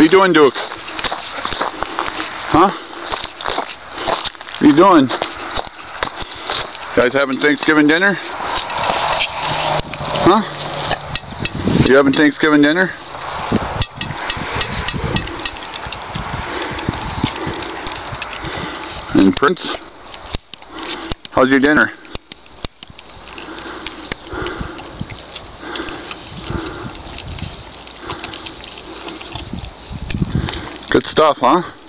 doing, Duke? Huh? What are you doing? Guys having Thanksgiving dinner? Huh? You having Thanksgiving dinner? And Prince? How's your dinner? Good stuff, huh?